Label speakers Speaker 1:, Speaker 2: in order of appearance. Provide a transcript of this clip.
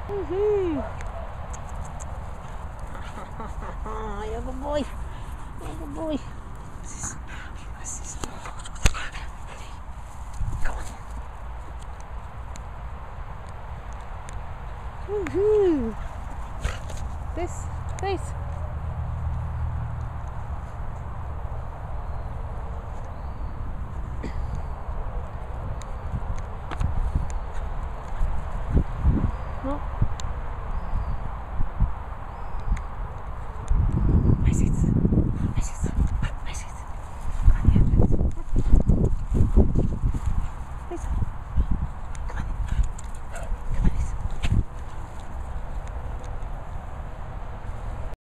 Speaker 1: Woohoo! You're a good boy. You're a good boy. Come on. Woohoo! This.